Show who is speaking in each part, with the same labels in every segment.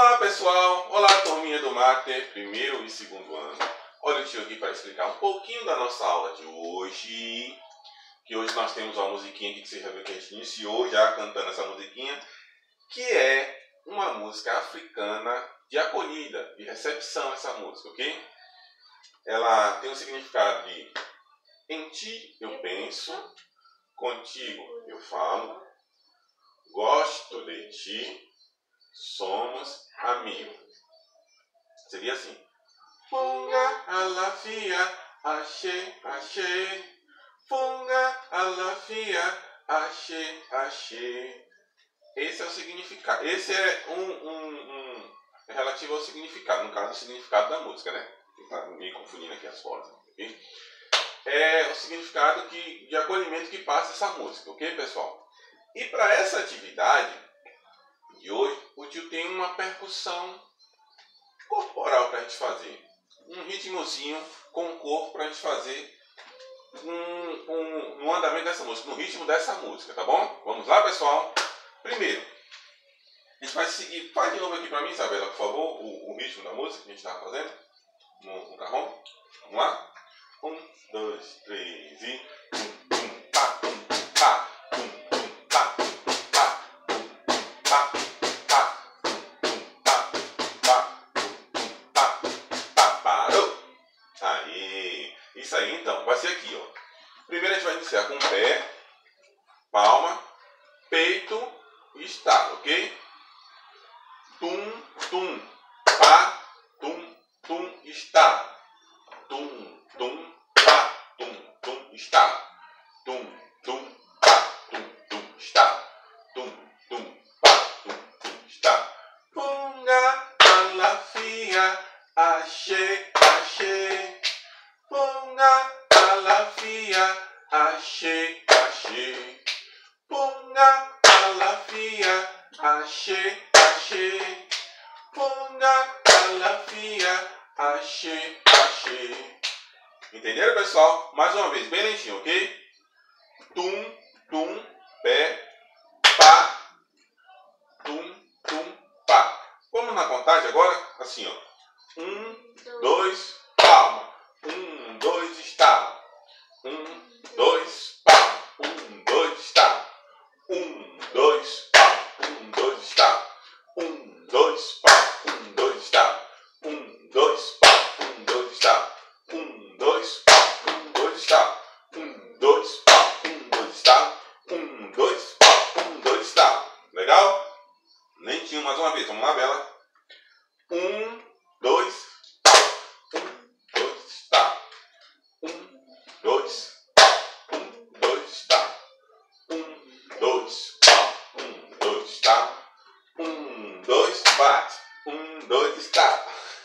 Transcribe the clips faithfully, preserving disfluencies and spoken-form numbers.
Speaker 1: Olá pessoal, olá turminha do Mater, primeiro e segundo ano. Olha o tio aqui para explicar um pouquinho da nossa aula de hoje. Que hoje nós temos uma musiquinha aqui que você já viu que a gente iniciou já cantando essa musiquinha, que é uma música africana de acolhida, de recepção, essa música, ok? Ela tem o significado de em ti eu penso, contigo eu falo, gosto de ti, somos amigos. Seria assim. Funga alafia, achei, achei. Funga alafia, achei, achei. Esse é o significado. Esse é um, um, um é relativo ao significado, no caso, o significado da música, né? Tá me confundindo aqui as fotos, ok? É o significado que, de acolhimento que passa essa música, ok, pessoal? E para essa atividade de hoje, o tio tem uma percussão corporal para a gente fazer. Um ritmozinho com o corpo para a gente fazer um, um, no andamento dessa música, no ritmo dessa música, tá bom? Vamos lá, pessoal? Primeiro, a gente vai seguir. Faz de novo aqui para mim, Isabela, por favor, o, o ritmo da música que a gente estava fazendo no, no carrão. Vamos lá? Um, dois, três e... Um, um, pá, um, um, pá. Isso aí, então, vai ser aqui, ó. Primeiro a gente vai iniciar com o pé, palma, peito e estado, ok? Tum, tum, pá, tum, tum, estado. Tum, tum, pá, tum, tum, estado. Tum, tum, pá, tum, tum, estado. Tum, tum, pá, tum, tum, estado. Funga, alafia, achei, achei. Funga, alafia, achei, achei. Funga, alafia, achei, achei. Funga, alafia, achei, achei. Entenderam, pessoal? Mais uma vez, bem lentinho, ok? Tum, tum, pé, pá, tum, tum, pá. Vamos na contagem agora? Assim, ó. Um, dois, palma. Um, dois, estalo. Um, dois, palma. Um, dois, estalo. Um, dois, palma. Um, dois, estalo. Um, dois, palma. Um, dois, estalo. Um, dois, palma. Um, dois, estalo. Um, dois, palma. Um, dois, estalo. Um, dois, palma. Um, dois, estalo. Um, dois, palma. Um, dois, estalo. Legal? Lentinho mais uma vez. Vamos lá, Bela. Um, dois, um, dois, está. Um, dois, um, dois, está. Um, dois, um, dois, está. Um, dois, bate. Um, dois, está.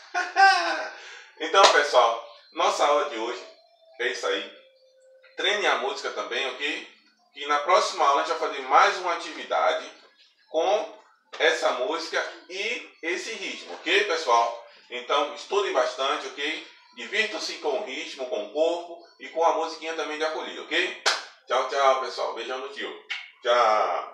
Speaker 1: Então, pessoal, nossa aula de hoje é isso aí. Treine a música também, ok? E na próxima aula a gente vai fazer mais uma atividade com essa música e esse ritmo, ok, pessoal? Então, estudem bastante, ok? Divirtam-se com o ritmo, com o corpo e com a musiquinha também de acolhida, ok? Tchau, tchau, pessoal. Beijão no tio. Tchau.